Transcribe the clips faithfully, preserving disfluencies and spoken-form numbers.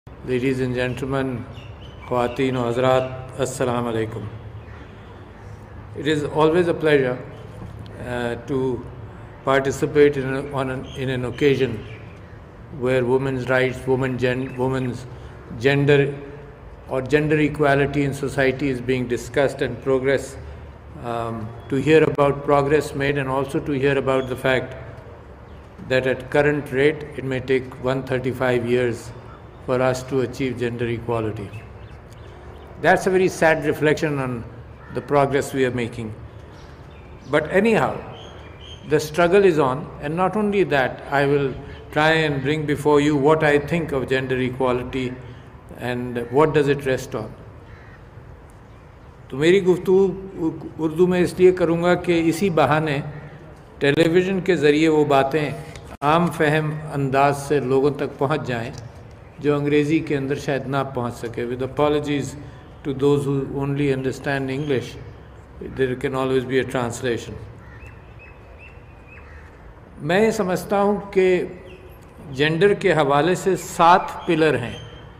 Ladies and gentlemen, Khawateen wa Hazrat, Assalamu alaikum. It is always a pleasure uh, to participate in, a, on an, in an occasion where women's rights, women gen, women's gender or gender equality in society is being discussed and progress, um, to hear about progress made and also to hear about the fact that at current rate it may take one hundred thirty-five years for us to achieve gender equality. That's a very sad reflection on the progress we are making. But anyhow, the struggle is on, and not only that, I will try and bring before you what I think of gender equality and what does it rest on. तो मेरी गुफ्तगू उर्दू में इसलिए करूँगा कि इसी बहाने television के ज़रिए वो बातें आम फहम अंदाज से लोगों तक पहुँच जाएं जो अंग्रेज़ी के अंदर शायद ना पहुँच सके. With apologies to those who only understand English, there can always be a translation. मैं ये समझता हूँ कि जेंडर के हवाले से सात पिलर हैं,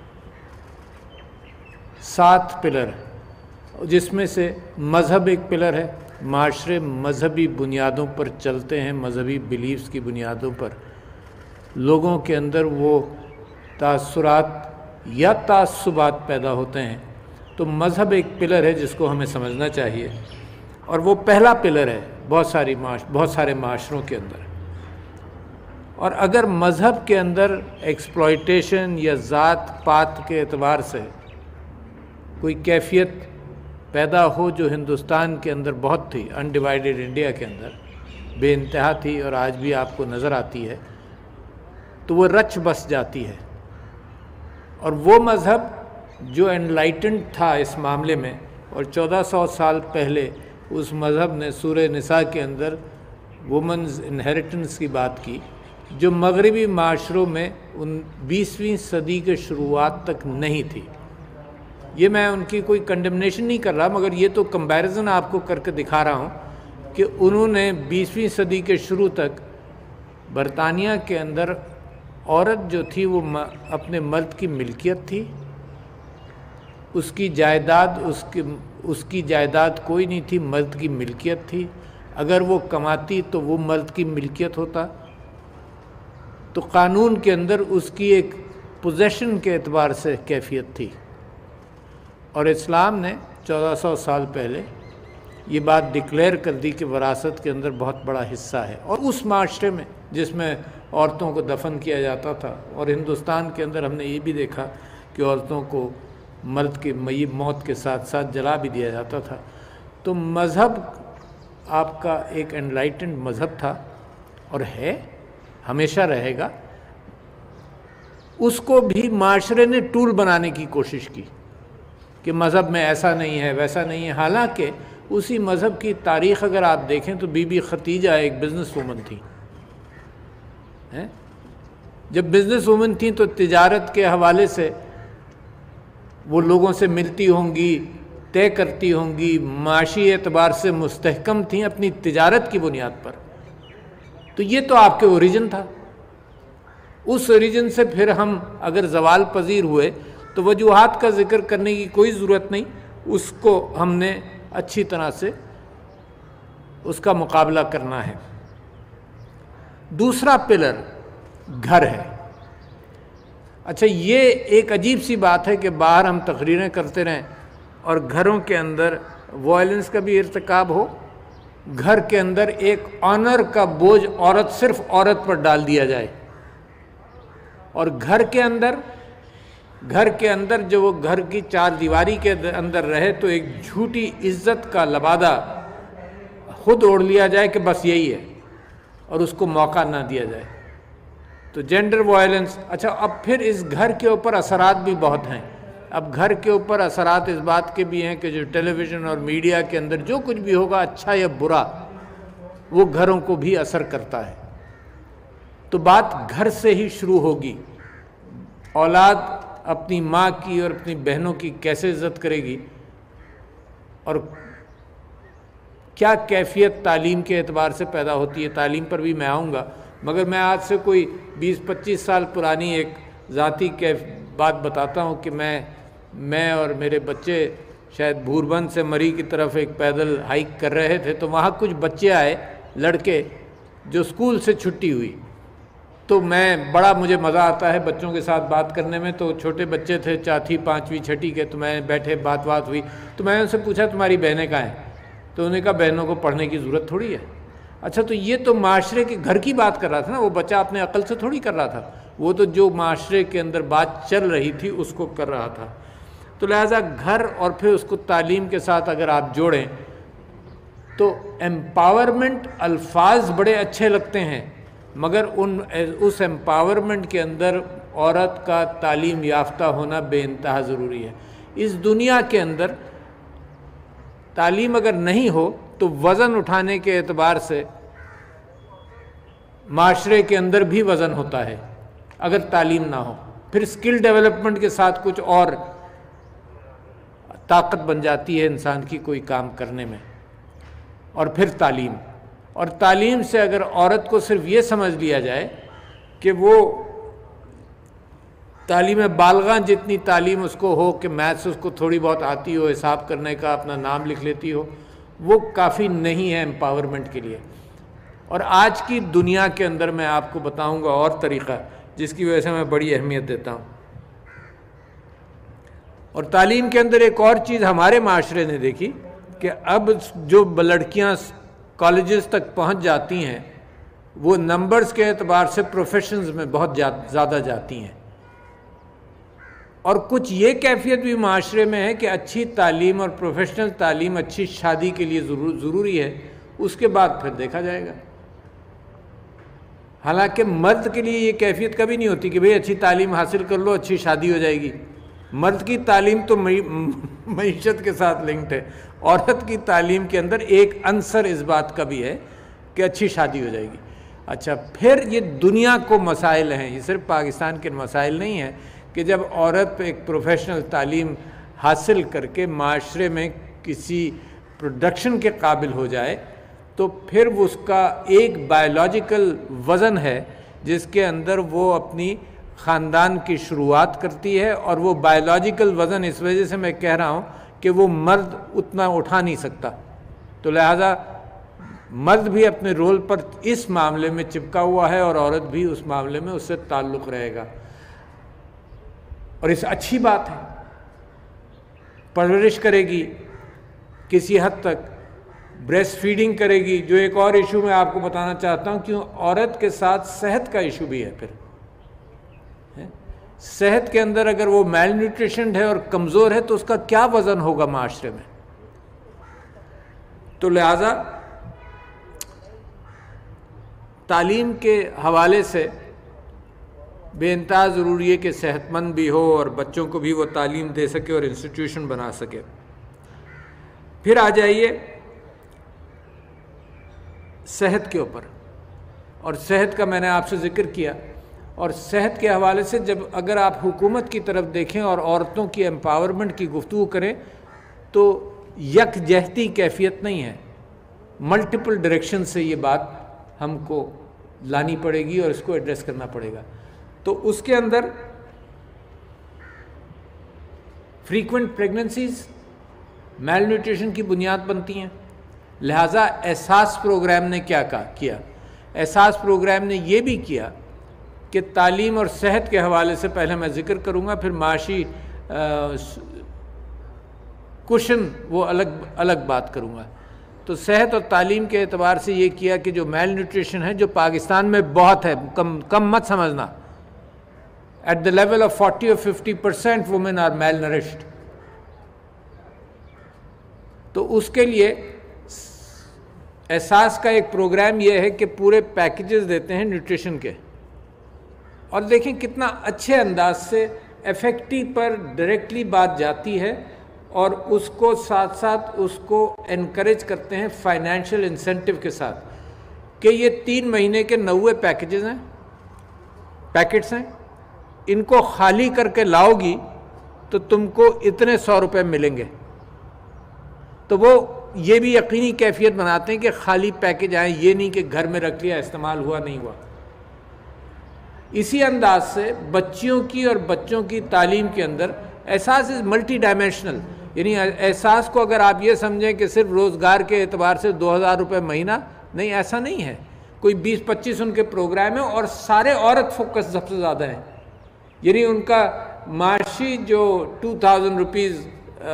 सात पिलर, जिसमें से मज़हब एक पिलर है. माशरे मज़हबी बुनियादों पर चलते हैं, मज़हबी बिलीफ्स की बुनियादों पर लोगों के अंदर वो तासुरात या तासुबात पैदा होते हैं. तो मज़हब एक पिलर है जिसको हमें समझना चाहिए, और वो पहला पिलर है बहुत सारी माश बहुत सारे माशरों के अंदर. और अगर मज़हब के अंदर एक्सप्लॉयटेशन या ज़ात पात के एतबार से कोई कैफियत पैदा हो जो हिंदुस्तान के अंदर बहुत थी, अनडिवाइडेड इंडिया के अंदर बेइंतहा थी और आज भी आपको नज़र आती है, तो वो रच बस जाती है. और वो मज़हब जो एनलाइटेंड था इस मामले में, और चौदह सौ साल पहले उस मज़हब ने सूरह निसा के अंदर वुमेन्स इनहेरिटेंस की बात की, जो मगरबी माशरों में उन बीसवीं सदी के शुरुआत तक नहीं थी. ये मैं उनकी कोई कंडेमनेशन नहीं कर रहा, मगर ये तो कंपैरिजन आपको करके दिखा रहा हूँ कि उन्होंने बीसवीं सदी के शुरू तक बरतानिया के अंदर औरत जो थी वो अपने मर्द की मिल्कियत थी, उसकी जायदाद उसकी उसकी जायदाद कोई नहीं थी, मर्द की मिल्कियत थी. अगर वो कमाती तो वो मर्द की मिल्कियत होता. तो क़ानून के अंदर उसकी एक पोजेशन के एतबार से कैफियत थी. और इस्लाम ने चौदह सौ साल पहले ये बात डिक्लेयर कर दी कि वरासत के अंदर बहुत बड़ा हिस्सा है. और उस माशरे में जिसमें औरतों को दफन किया जाता था, और हिंदुस्तान के अंदर हमने ये भी देखा कि औरतों को मर्द के मई मौत के साथ साथ जला भी दिया जाता था. तो मज़हब आपका एक एनलाइटेंड मज़हब था और है, हमेशा रहेगा. उसको भी माशरे ने टूल बनाने की कोशिश की कि मज़हब में ऐसा नहीं है वैसा नहीं है. हालांकि उसी मज़हब की तारीख़ अगर आप देखें तो बीबी खतीजा एक बिज़नेस वूमन थी. हैं? जब बिज़नेस वूमन थी तो तिजारत के हवाले से वो लोगों से मिलती होंगी, तय करती होंगी, माशी एतबार से मुस्तहकम थी अपनी तिजारत की बुनियाद पर. तो ये तो आपके ओरिजिन था. उस ओरिजिन से फिर हम अगर ज़वाल पजीर हुए तो वजूहात का ज़िक्र करने की कोई ज़रूरत नहीं, उसको हमने अच्छी तरह से उसका मुकाबला करना है. दूसरा पिलर घर है. अच्छा, ये एक अजीब सी बात है कि बाहर हम तकरीरें करते रहें और घरों के अंदर वायलेंस का भी इर्तिकाब हो. घर के अंदर एक ऑनर का बोझ औरत सिर्फ औरत पर डाल दिया जाए, और घर के अंदर घर के अंदर जो वो घर की चार दीवारी के अंदर रहे तो एक झूठी इज्जत का लबादा खुद ओढ़ लिया जाए कि बस यही है, और उसको मौका ना दिया जाए. तो जेंडर वायलेंस. अच्छा, अब फिर इस घर के ऊपर असरात भी बहुत हैं. अब घर के ऊपर असरात इस बात के भी हैं कि जो टेलीविज़न और मीडिया के अंदर जो कुछ भी होगा, अच्छा या बुरा, वो घरों को भी असर करता है. तो बात घर से ही शुरू होगी. औलाद अपनी माँ की और अपनी बहनों की कैसे इज़्ज़त करेगी, और क्या कैफियत तालीम के एतबार से पैदा होती है. तालीम पर भी मैं आऊँगा, मगर मैं आज से कोई बीस पच्चीस साल पुरानी एक ज़ाती कैफ بات بتاتا ہوں کہ میں میں اور میرے بچے شاید بھوربند سے مری کی طرف ایک پیدل ہائیک کر رہے تھے، تو وہاں کچھ بچے آئے لڑکے جو اسکول سے چھٹی ہوئی، تو میں بڑا مجھے مزہ آتا ہے بچوں کے ساتھ بات کرنے میں، تو چھوٹے بچے تھے چوتھی پانچویں چھٹی کے، تو میں بیٹھے بات بات ہوئی، تو میں ان سے پوچھا تمہاری بہنیں کہاں ہیں؟ تو انہوں نے کہا بہنوں کو پڑھنے کی ضرورت تھوڑی ہے۔ اچھا تو یہ تو معاشرے کے گھر کی بات کر رہا تھا نا، وہ بچہ اپنے عقل سے تھوڑی کر رہا تھا، وہ تو جو معاشرے کے اندر بات چل رہی تھی اس کو کر رہا تھا۔ تو لہٰذا گھر اور پھر اس کو تعلیم کے ساتھ اگر آپ جوڑیں تو امپاورمنٹ الفاظ بڑے اچھے لگتے ہیں، مگر ان اس امپاورمنٹ کے اندر عورت کا تعلیم یافتہ ہونا بے انتہا ضروری ہے۔ اس دنیا کے اندر تعلیم اگر نہیں ہو تو وزن اٹھانے کے اعتبار سے معاشرے کے اندر بھی وزن ہوتا ہے اگر تعلیم نہ ہو، پھر اسکل ڈیولپمنٹ کے ساتھ کچھ اور طاقت بن جاتی ہے انسان کی کوئی کام کرنے میں، اور پھر تعلیم اور تعلیم سے اگر عورت کو صرف یہ سمجھ لیا جائے کہ وہ تعلیم بالغاں جتنی تعلیم اس کو ہو کہ میتھس اس کو تھوڑی بہت آتی ہو، حساب کرنے کا اپنا نام لکھ لیتی ہو، وہ کافی نہیں ہے امپاورمنٹ کے لیے۔ اور آج کی دنیا کے اندر میں آپ کو بتاؤں گا اور طریقہ جس کی وجہ سے میں بڑی اہمیت دیتا ہوں۔ اور تعلیم کے اندر ایک اور چیز ہمارے معاشرے نے دیکھی کہ اب جو لڑکیاں کالجز تک پہنچ جاتی ہیں وہ نمبرز کے اعتبار سے پروفیشنز میں بہت زیادہ جاتی ہیں، اور کچھ یہ کیفیت بھی معاشرے میں ہے کہ اچھی تعلیم اور پروفیشنل تعلیم اچھی شادی کے لیے ضروری ہے، اس کے بعد پھر دیکھا جائے گا۔ حالانکہ مرد کے لیے یہ کیفیت کبھی نہیں ہوتی کہ بھئی اچھی تعلیم حاصل کر لو اچھی شادی ہو جائے گی۔ مرد کی تعلیم تو معیشت کے ساتھ لنکڈ ہے، عورت کی تعلیم کے اندر ایک عنصر اس بات کا بھی ہے کہ اچھی شادی ہو جائے گی۔ اچھا پھر یہ دنیا کو مسائل ہیں، یہ صرف پاکستان کے مسائل نہیں ہیں کہ جب عورت ایک پروفیشنل تعلیم حاصل کر کے معاشرے میں کسی پروڈکشن کے قابل ہو جائے تو پھر اس کا ایک بایولوجیکل وزن ہے جس کے اندر وہ اپنی خاندان کی شروعات کرتی ہے، اور وہ بایولوجیکل وزن اس وجہ سے میں کہہ رہا ہوں کہ وہ مرد اتنا اٹھا نہیں سکتا، تو لہٰذا مرد بھی اپنے رول پر اس معاملے میں چپکا ہوا ہے اور عورت بھی اس معاملے میں اس سے تعلق رہے گا۔ اور اس اچھی بات ہے، پرورش کرے گی کسی حد تک، بریسٹ فیڈنگ کرے گی، جو ایک اور ایشو میں آپ کو بتانا چاہتا ہوں کیوں عورت کے ساتھ صحت کا ایشو بھی ہے۔ پھر صحت کے اندر اگر وہ میل نیوٹریشنڈ ہے اور کمزور ہے تو اس کا کیا وزن ہوگا معاشرے میں؟ تو لہذا تعلیم کے حوالے سے بے انتہا ضروری ہے کہ صحت مند بھی ہو اور بچوں کو بھی وہ تعلیم دے سکے اور انسٹیٹیوشن بنا سکے۔ پھر آ جائیے صحت کے اوپر، اور صحت کا میں نے آپ سے ذکر کیا، اور صحت کے حوالے سے جب اگر آپ حکومت کی طرف دیکھیں اور عورتوں کی امپاورمنٹ کی گفتگو کریں تو یک جہتی کیفیت نہیں ہے، ملٹیپل ڈائریکشن سے یہ بات ہم کو لانی پڑے گی اور اس کو ایڈریس کرنا پڑے گا۔ تو اس کے اندر فریکوینٹ پریگننسیز میل نیوٹریشن کی بنیاد بنتی ہیں، لہٰذا احساس پروگرام نے کیا کیا؟ احساس پروگرام نے یہ بھی کیا کہ تعلیم اور صحت کے حوالے سے پہلے میں ذکر کروں گا، پھر معاشی کوشن وہ الگ الگ بات کروں گا۔ تو صحت اور تعلیم کے اعتبار سے یہ کیا کہ جو میل نیوٹریشن ہے جو پاکستان میں بہت ہے، کم کم مت سمجھنا، at the level of forty اور fifty percent women are malnourished, تو اس کے لیے احساس کا ایک پروگرام یہ ہے کہ پورے پیکیجز دیتے ہیں نیوٹریشن کے، اور دیکھیں کتنا اچھے انداز سے افیکٹو پر ڈائریکٹلی بات جاتی ہے، اور اس کو ساتھ ساتھ اس کو انکریج کرتے ہیں فائنینشیل انسینٹیو کے ساتھ کہ یہ تین مہینے کے نوے پیکیجز ہیں، پیکٹس ہیں، ان کو خالی کر کے لاؤ گی تو تم کو اتنے سو روپے ملیں گے۔ تو وہ یہ بھی یقینی کیفیت بناتے ہیں کہ خالی پیکج آئیں، یہ نہیں کہ گھر میں رکھ لیا استعمال ہوا نہیں ہوا۔ اسی انداز سے بچیوں کی اور بچوں کی تعلیم کے اندر احساس از ملٹی ڈائمینشنل، یعنی احساس کو اگر آپ یہ سمجھیں کہ صرف روزگار کے اعتبار سے دو ہزار روپے مہینہ، نہیں، ایسا نہیں ہے، کوئی بیس پچیس ان کے پروگرام ہیں اور سارے عورت فوکس سب سے زیادہ ہیں، یعنی ان کا معاشی جو ٹو تھاؤزنڈ روپیز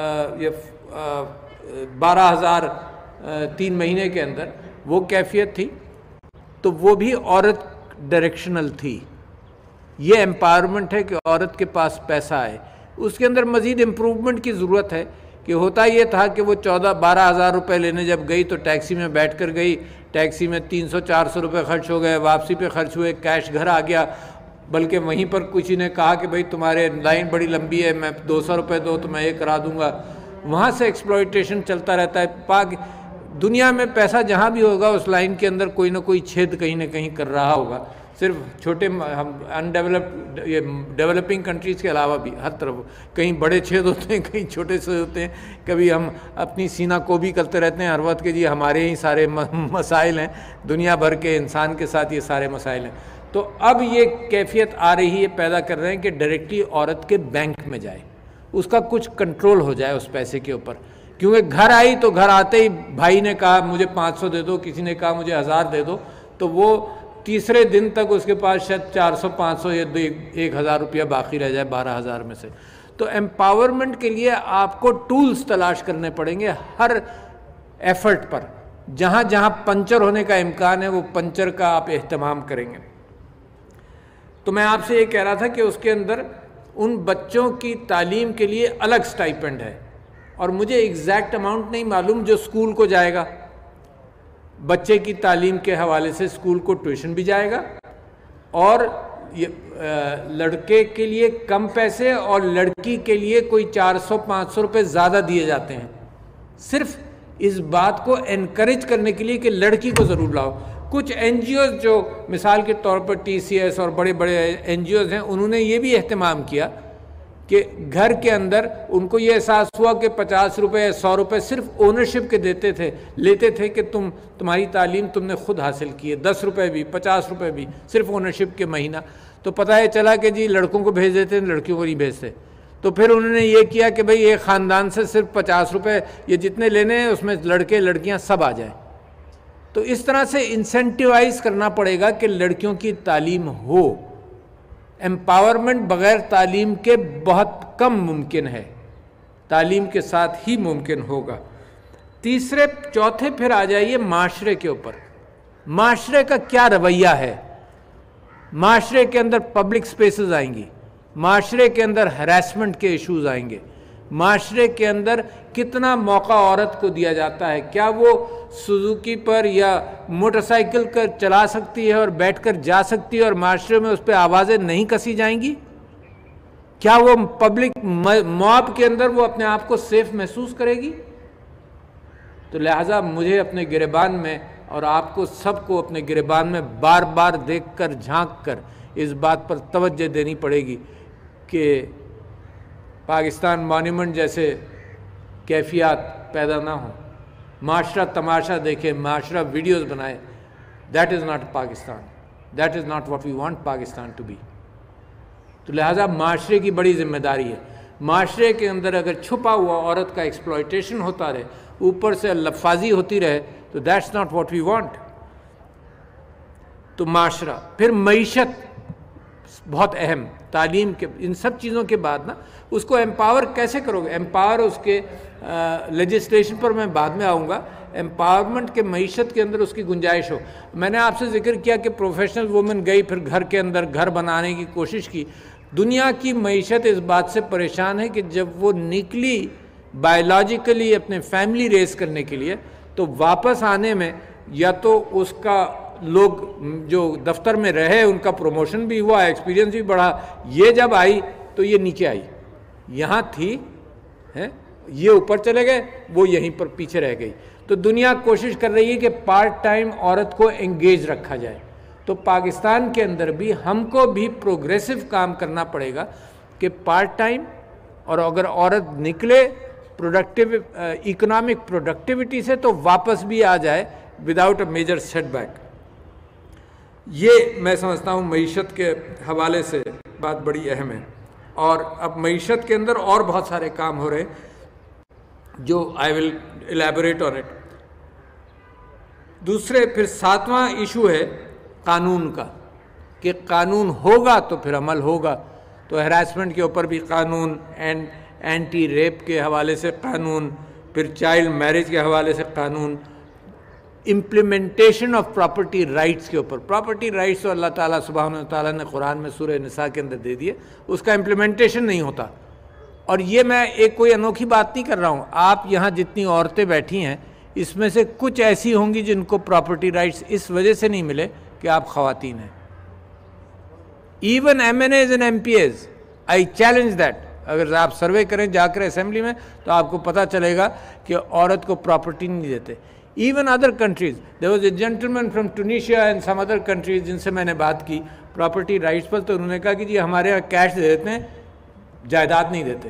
بارہ ہزار تین مہینے کے اندر وہ کیفیت تھی، تو وہ بھی عورت ڈائریکشنل تھی۔ یہ امپاورمنٹ ہے کہ عورت کے پاس پیسہ آئے۔ اس کے اندر مزید امپروومنٹ کی ضرورت ہے کہ ہوتا یہ تھا کہ وہ چودہ بارہ ہزار روپے لینے جب گئی تو ٹیکسی میں بیٹھ کر گئی، ٹیکسی میں تین سو چار سو روپے خرچ ہو گئے، واپسی پہ خرچ ہوئے، کیش گھر آ گیا، بلکہ وہیں پر کسی نے کہا کہ بھئی تمہارے لائن بڑی لمبی ہے، میں دو سو روپے دو تو میں یہ کرا دوں گا۔ وہاں سے ایکسپلائٹیشن چلتا رہتا ہے۔ پاک دنیا میں پیسہ جہاں بھی ہوگا اس لائن کے اندر کوئی نہ کوئی چھید کہیں نہ کہیں کر رہا ہوگا، صرف چھوٹے ہم ان ڈیولپڈ یہ ڈیولپنگ کنٹریز کے علاوہ بھی ہر طرف کہیں بڑے چھید ہوتے ہیں، کہیں چھوٹے چھید ہوتے ہیں۔ کبھی ہم اپنی سینہ کو بھی کرتے رہتے ہیں ہر وقت کہ جی ہمارے ہی سارے مسائل ہیں، دنیا بھر کے انسان کے ساتھ یہ سارے مسائل ہیں۔ تو اب یہ کیفیت آ رہی ہے، پیدا کر رہے ہیں کہ ڈائریکٹلی عورت کے بینک میں جائے، اس کا کچھ کنٹرول ہو جائے اس پیسے کے اوپر، کیونکہ گھر آئی تو گھر آتے ہی بھائی نے کہا مجھے پانچ سو دے دو، کسی نے کہا مجھے ہزار دے دو، تو وہ تیسرے دن تک اس کے پاس شاید چار سو پانچ سو یا ایک ہزار روپیہ باقی رہ جائے بارہ ہزار میں سے۔ تو امپاورمنٹ کے لیے آپ کو ٹولز تلاش کرنے پڑیں گے ہر ایفرٹ پر، جہاں جہاں پنچر ہونے کا امکان ہے وہ پنچر کا آپ اہتمام کریں گے۔ تو میں آپ سے یہ کہہ رہا تھا کہ اس کے اندر ان بچوں کی تعلیم کے لیے الگ سٹائپنڈ ہے، اور مجھے ایگزیکٹ اماؤنٹ نہیں معلوم جو اسکول کو جائے گا، بچے کی تعلیم کے حوالے سے اسکول کو ٹیوشن بھی جائے گا، اور لڑکے کے لیے کم پیسے اور لڑکی کے لیے کوئی چار سو پانچ سو روپے زیادہ دیے جاتے ہیں، صرف اس بات کو انکریج کرنے کے لیے کہ لڑکی کو ضرور لاؤ۔ کچھ این جی اوز جو مثال کے طور پر ٹی سی ایس اور بڑے بڑے این جی اوز ہیں، انہوں نے یہ بھی اہتمام کیا کہ گھر کے اندر ان کو یہ احساس ہوا کہ پچاس روپے سو روپے صرف اونرشپ کے دیتے تھے لیتے تھے کہ تم تمہاری تعلیم تم نے خود حاصل کی ہے، دس روپے بھی پچاس روپے بھی صرف اونرشپ کے مہینہ۔ تو پتہ یہ چلا کہ جی لڑکوں کو بھیج دیتے ہیں، لڑکیوں کو نہیں بھیجتے۔ تو پھر انہوں نے یہ کیا کہ بھئی ایک خاندان سے صرف پچاس روپے یہ جتنے لینے ہیں اس میں لڑکے لڑکیاں سب آ جائیں۔ تو اس طرح سے انسینٹیوائز کرنا پڑے گا کہ لڑکیوں کی تعلیم ہو۔ امپاورمنٹ بغیر تعلیم کے بہت کم ممکن ہے، تعلیم کے ساتھ ہی ممکن ہوگا۔ تیسرے چوتھے پھر آ جائیے معاشرے کے اوپر۔ معاشرے کا کیا رویہ ہے؟ معاشرے کے اندر پبلک سپیسز آئیں گی، معاشرے کے اندر ہراسمنٹ کے ایشوز آئیں گے، معاشرے کے اندر کتنا موقع عورت کو دیا جاتا ہے، کیا وہ سوزوکی پر یا موٹر سائیکل کر چلا سکتی ہے اور بیٹھ کر جا سکتی ہے اور معاشرے میں اس پہ آوازیں نہیں کسی جائیں گی؟ کیا وہ پبلک موب کے اندر وہ اپنے آپ کو سیف محسوس کرے گی؟ تو لہٰذا مجھے اپنے گریبان میں اور آپ کو سب کو اپنے گریبان میں بار بار دیکھ کر جھانک کر اس بات پر توجہ دینی پڑے گی کہ پاکستان مانیومنٹ جیسے کیفیات پیدا نہ ہوں، معاشرہ تماشا دیکھے، معاشرہ ویڈیوز بنائے۔ That is not Pakistan, that is not what we want Pakistan to be. تو لہٰذا معاشرے کی بڑی ذمہ داری ہے۔ معاشرے کے اندر اگر چھپا ہوا عورت کا ایکسپلائٹیشن ہوتا رہے، اوپر سے لفاظی ہوتی رہے، تو that's not what we want. تو معاشرہ، پھر معیشت بہت اہم، تعلیم کے ان سب چیزوں کے بعد نا اس کو امپاور کیسے کرو گے؟ امپاور اس کے لیجسلیشن پر میں بعد میں آؤں گا۔ امپاورمنٹ کے معیشت کے اندر اس کی گنجائش ہو۔ میں نے آپ سے ذکر کیا کہ پروفیشنل وومن گئی، پھر گھر کے اندر گھر بنانے کی کوشش کی۔ دنیا کی معیشت اس بات سے پریشان ہے کہ جب وہ نکلی بایولوجیکلی اپنے فیملی ریز کرنے کے لیے، تو واپس آنے میں یا تو اس کا لوگ جو دفتر میں رہے ان کا پروموشن بھی ہوا، ایکسپیرینس بھی بڑھا، یہ جب آئی تو یہ نیچے آئی، یہاں تھی ہے یہ اوپر چلے گئے، وہ یہیں پر پیچھے رہ گئی۔ تو دنیا کوشش کر رہی ہے کہ پارٹ ٹائم عورت کو انگیج رکھا جائے۔ تو پاکستان کے اندر بھی ہم کو بھی پروگریسو کام کرنا پڑے گا کہ پارٹ ٹائم، اور اگر عورت نکلے پروڈکٹیو اکنامک پروڈکٹیوٹی سے تو واپس بھی آ جائے without a major setback. یہ میں سمجھتا ہوں معیشت کے حوالے سے بات بڑی اہم ہے، اور اب معیشت کے اندر اور بہت سارے کام ہو رہے ہیں جو آئی ول الیبوریٹ آن اٹ۔ دوسرے پھر ساتواں ایشو ہے قانون کا، کہ قانون ہوگا تو پھر عمل ہوگا، تو ہراسمنٹ کے اوپر بھی قانون، اینڈ اینٹی ریپ کے حوالے سے قانون، پھر چائلڈ میرج کے حوالے سے قانون، امپلیمنٹیشن آف پراپرٹی رائٹس کے اوپر۔ پراپرٹی رائٹس تو اللہ تعالیٰ سبحانہ وتعالیٰ نے قرآن میں سورہ نساء کے اندر دے دیے، اس کا امپلیمنٹیشن نہیں ہوتا۔ اور یہ میں ایک کوئی انوکھی بات نہیں کر رہا ہوں، آپ یہاں جتنی عورتیں بیٹھی ہیں اس میں سے کچھ ایسی ہوں گی جن کو پراپرٹی رائٹس اس وجہ سے نہیں ملے کہ آپ خواتین ہیں۔ Even M N A's and M P A's, I challenge that, اگر آپ سروے کریں جا کر اسمبلی میں تو آپ کو پتہ چلے گا کہ عورت کو پراپرٹی نہیں دیتے۔ Even other countries, there was a gentleman from Tunisia and some other countries جن سے میں نے بات کی پراپرٹی رائٹس پر، تو انہوں نے کہا کہ جی ہمارے یہاں کیش دے دیتے ہیں، جائیداد نہیں دیتے۔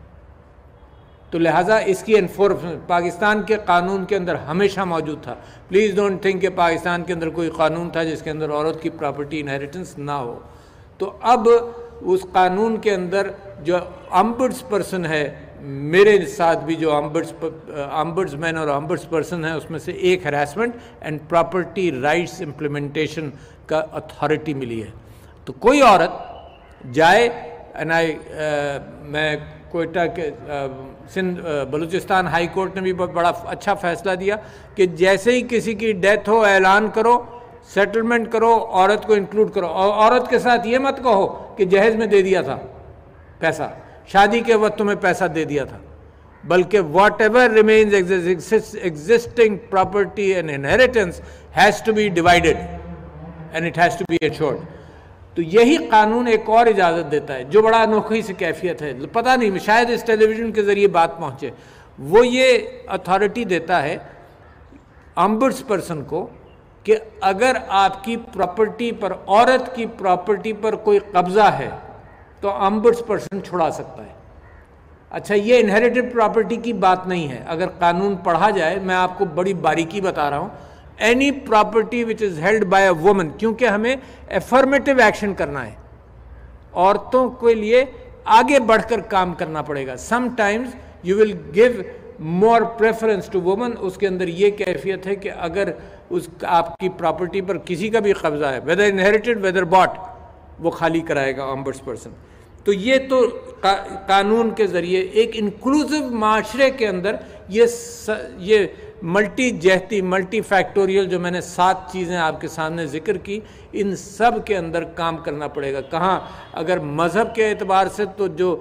تو لہٰذا اس کی انفورسمنٹ پاکستان کے قانون کے اندر ہمیشہ موجود تھا۔ پلیز ڈونٹ تھنک کہ پاکستان کے اندر کوئی قانون تھا جس کے اندر عورت کی پراپرٹی انہیریٹنس نہ ہو۔ تو اب اس قانون کے اندر جو امبڈس پرسن ہے، میرے ساتھ بھی جو امبڈس امبڈس مین اور امبڈس پرسن ہیں، اس میں سے ایک harassment and property rights implementation کا اتھارٹی ملی ہے۔ تو کوئی عورت جائے، اینڈ آئی میں کوئٹہ کے سندھ بلوچستان ہائی کورٹ نے بھی بہت بڑا اچھا فیصلہ دیا کہ جیسے ہی کسی کی ڈیتھ ہو اعلان کرو، سیٹلمنٹ کرو، عورت کو انکلوڈ کرو، اور عورت کے ساتھ یہ مت کہو کہ جہیز میں دے دیا تھا پیسہ، شادی کے وقت تمہیں پیسہ دے دیا تھا، بلکہ whatever remains existing property and inheritance has to be divided and it has to be assured. تو یہی قانون ایک اور اجازت دیتا ہے جو بڑا انوکھی سی کیفیت ہے، پتہ نہیں شاید اس ٹیلی ویژن کے ذریعے بات پہنچے، وہ یہ اتھارٹی دیتا ہے امبڈس پرسن کو کہ اگر آپ کی پراپرٹی پر، عورت کی پراپرٹی پر کوئی قبضہ ہے تو امبڈس پرسن چھڑا سکتا ہے۔ اچھا، یہ انہیریٹڈ پراپرٹی کی بات نہیں ہے، اگر قانون پڑھا جائے، میں آپ کو بڑی باریکی بتا رہا ہوں، any property which is held by a woman, کیونکہ ہمیں افرمیٹو ایکشن کرنا ہے، عورتوں کے لیے آگے بڑھ کر کام کرنا پڑے گا۔ Some times you will give more preference to woman, اس کے اندر یہ کیفیت ہے کہ اگر اس آپ کی پراپرٹی پر کسی کا بھی قبضہ ہے، ویدر انہیریٹڈ ویدر باٹ، وہ خالی کرائے گا امبڈس پرسن۔ تو یہ تو قانون کے ذریعے ایک انکلوزو معاشرے کے اندر یہ یہ ملٹی جہتی، ملٹی فیکٹوریل جو میں نے سات چیزیں آپ کے سامنے ذکر کی، ان سب کے اندر کام کرنا پڑے گا۔ کہاں اگر مذہب کے اعتبار سے تو جو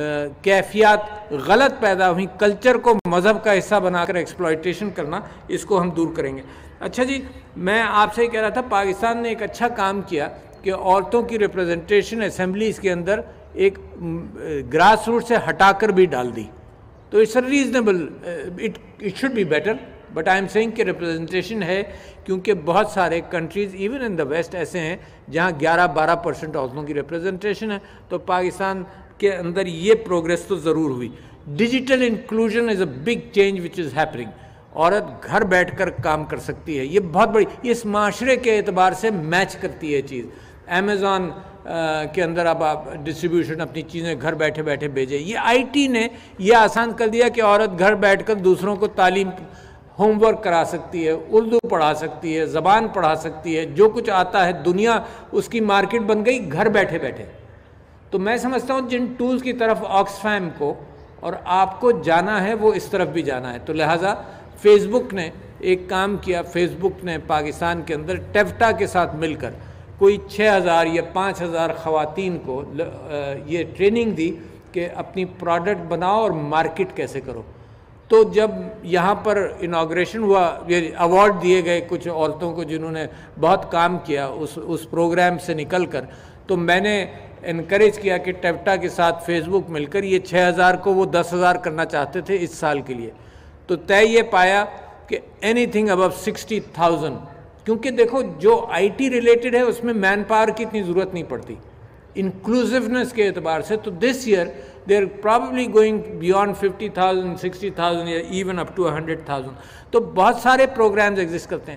کیفیات غلط پیدا ہوئی، کلچر کو مذہب کا حصہ بنا کر ایکسپلائٹیشن کرنا، اس کو ہم دور کریں گے۔ اچھا جی، میں آپ سے کہہ رہا تھا پاکستان نے ایک اچھا کام کیا کہ عورتوں کی ریپرزنٹیشن اسمبلیز کے اندر ایک گراس روٹ سے ہٹا کر بھی ڈال دی، تو it's reasonable, it it should be better, but I am seeing کہ ریپرزنٹیشن ہے، کیونکہ بہت سارے countries even in the west ایسے ہیں جہاں گیارہ بارہ پرسنٹ عورتوں کی ریپرزنٹیشن ہے، تو پاکستان کے اندر یہ پروگریس تو ضرور ہوئی۔ Digital inclusion is a big change which is happening, عورت گھر بیٹھ کر کام کر سکتی ہے، یہ بہت بڑی، اس معاشرے کے اعتبار سے میچ کرتی ہے چیز۔ امیزون کے اندر اب آپ ڈسٹریبیوشن اپنی چیزیں گھر بیٹھے بیٹھے بھیجے، یہ آئی ٹی نے یہ آسان کر دیا کہ عورت گھر بیٹھ کر دوسروں کو تعلیم، ہوم ورک کرا سکتی ہے، اردو پڑھا سکتی ہے، زبان پڑھا سکتی ہے، جو کچھ آتا ہے، دنیا اس کی مارکیٹ بن گئی گھر بیٹھے بیٹھے۔ تو میں سمجھتا ہوں جن ٹولز کی طرف آکسفیم کو اور آپ کو جانا ہے وہ اس طرف بھی جانا ہے، تو لہٰذا فیس بک نے ایک کام کیا، فیس بک نے پاکستان کے اندر ٹیفٹا کے ساتھ مل کر کوئی چھ ہزار یا پانچ ہزار خواتین کو یہ ٹریننگ دی کہ اپنی پروڈکٹ بناؤ اور مارکیٹ کیسے کرو۔ تو جب یہاں پر انوگریشن ہوا، یہ ایوارڈ دیے گئے کچھ عورتوں کو جنہوں نے بہت کام کیا اس اس پروگرام سے نکل کر، تو میں نے انکریج کیا کہ ٹیفٹا کے ساتھ فیس بک مل کر یہ چھ ہزار کو وہ دس ہزار کرنا چاہتے تھے اس سال کے لیے، تو طے یہ پایا کہ anything above sixty thousand, کیونکہ دیکھو جو آئی ٹی ریلیٹڈ ہے اس میں مین پاور کی اتنی ضرورت نہیں پڑتی انکلوزیونیس کے اعتبار سے، تو this year they are probably going beyond fifty thousand, sixty thousand یا even up to hundred thousand, تو بہت سارے پروگرامز ایگزسٹ کرتے ہیں۔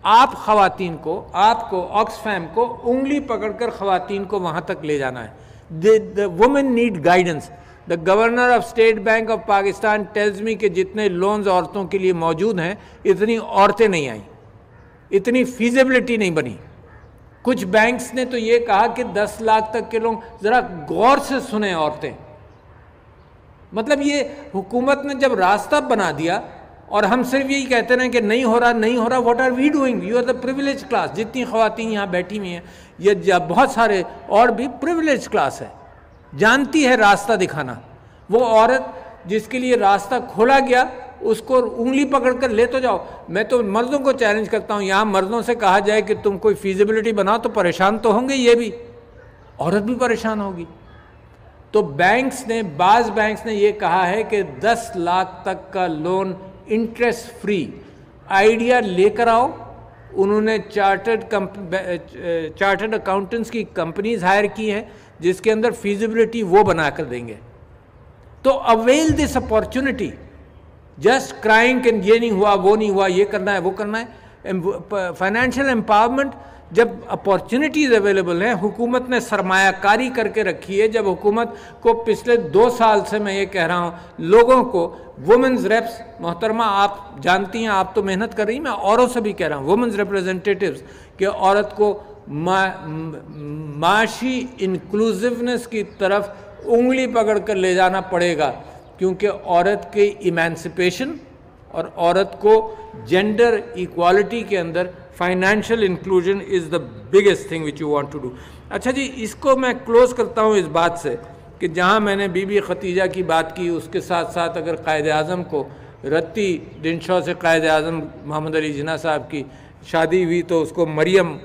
آپ خواتین کو, آپ کو, آکسفیم کو انگلی پکڑ کر خواتین کو وہاں تک لے جانا ہے. the women need guidance. the governor of state bank of Pakistan tells me کہ جتنے لونز عورتوں کے لیے موجود ہیں اتنی عورتیں نہیں آئیں, اتنی فیزیبلٹی نہیں بنی. کچھ بینکس نے تو یہ کہا کہ دس لاکھ تک کے لوگ, ذرا غور سے سنیں عورتیں. مطلب یہ حکومت نے جب راستہ بنا دیا اور ہم صرف یہی کہتے ہیں کہ نہیں ہو رہا نہیں ہو رہا, what are we doing, you are the privilege class. جتنی خواتین یہاں بیٹھی ہوئی ہیں, یہ بہت سارے اور بھی پریویلیج کلاس ہے, جانتی ہے راستہ دکھانا. وہ عورت جس کے لیے راستہ کھولا گیا اس کو انگلی پکڑ کر لے تو جاؤ. میں تو مردوں کو چیلنج کرتا ہوں, یہاں مردوں سے کہا جائے کہ تم کوئی فیزیبلٹی بناؤ تو پریشان تو ہوں گے, یہ بھی عورت بھی پریشان ہوگی. تو بینکس نے, بعض بینکس نے یہ کہا ہے کہ دس لاکھ تک کا لون انٹرسٹ فری. آئیڈیا لے کر آؤ. انہوں نے چارٹرڈ چارٹرڈ اکاؤنٹنٹس کی کمپنیز ہائر کی ہیں جس کے اندر فیزیبلٹی وہ بنا کر دیں گے. تو avail this opportunity. Just crying کہ یہ نہیں ہوا, وہ نہیں ہوا, یہ کرنا ہے, وہ کرنا ہے. فائنینشیل امپاورمنٹ, جب اپارچونٹیز اویلیبل ہیں, حکومت نے سرمایہ کاری کر کے رکھی ہے. جب حکومت کو پچھلے دو سال سے میں یہ کہہ رہا ہوں, لوگوں کو وومنز ریپس, محترمہ آپ جانتی ہیں, آپ تو محنت کر رہی ہیں, میں اوروں سے بھی کہہ رہا ہوں, وومنز ریپریزنٹیٹیوز, کہ عورت کو معاشی انکلوزیونیس کی طرف انگلی پکڑ کر لے جانا پڑے گا, کیونکہ عورت کی ایمانسپیشن اور عورت کو جینڈر ایکوالٹی کے اندر financial inclusion is the biggest thing which you want to do. اچھا جی, اس کو میں کلوز کرتا ہوں اس بات سے کہ جہاں میں نے بی بی ختیجہ کی بات کی, اس کے ساتھ ساتھ اگر قائد اعظم کو رتی ڈنشو سے قائد اعظم محمد علی جناح صاحب کی شادی ہوئی تو اس کو مریم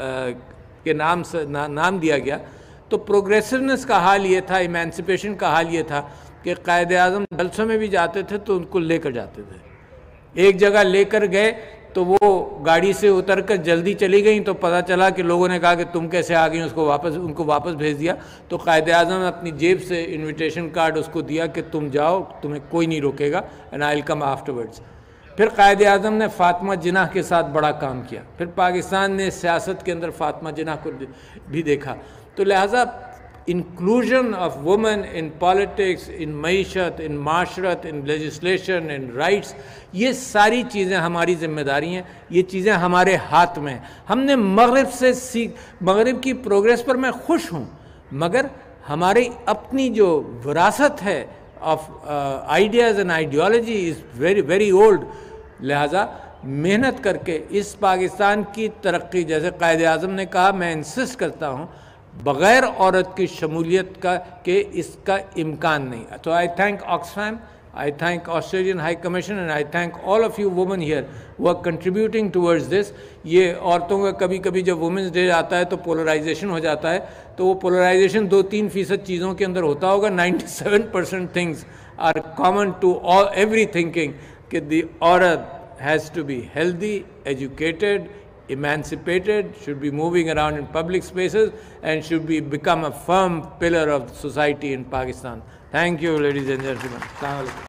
کے نام سے نام دیا گیا, تو پروگریسونیس کا حال یہ تھا, ایمانسپیشن کا حال یہ تھا کہ قائد اعظم جلسوں میں بھی جاتے تھے تو ان کو لے کر جاتے تھے. ایک جگہ لے کر گئے تو وہ گاڑی سے اتر کر جلدی چلی گئیں تو پتہ چلا کہ لوگوں نے کہا کہ تم کیسے آ گئیں, اس کو واپس ان کو واپس بھیج دیا. تو قائد اعظم نے اپنی جیب سے انویٹیشن کارڈ اس کو دیا کہ تم جاؤ, تمہیں کوئی نہیں روکے گا, and I will come afterwards. پھر قائد اعظم نے فاطمہ جناح کے ساتھ بڑا کام کیا. پھر پاکستان نے سیاست کے اندر فاطمہ جناح کو بھی دیکھا. تو لہٰذا inclusion of woman in politics, in معیشت, ان معاشرت, ان لیجسلیشن, ان رائٹس, یہ ساری چیزیں ہماری ذمہ داری ہیں, یہ چیزیں ہمارے ہاتھ میں ہیں. ہم نے مغرب سے سیکھ, مغرب کی پروگریس پر میں خوش ہوں, مگر ہماری اپنی جو وراثت ہے of ideas and ideology is very very old. لہٰذا محنت کر کے اس پاکستان کی ترقی, جیسے قائد اعظم نے کہا, میں انسسٹ کرتا ہوں بغیر عورت کی شمولیت کا کہ اس کا امکان نہیں. تو I thank Oxfam, I thank Australian High Commission and I thank all of you women here who are contributing towards this. یہ عورتوں کا کبھی کبھی جب وومنز ڈے آتا ہے تو پولرائزیشن ہو جاتا ہے, تو وہ پولرائزیشن دو تین فیصد چیزوں کے اندر ہوتا ہوگا. Ninety seven percent things are common to all every thinking کہ دی عورت has to be healthy, educated, emancipated, should be moving around in public spaces and should be become a firm pillar of society in Pakistan. Thank you, ladies and gentlemen. Assalamu alaikum.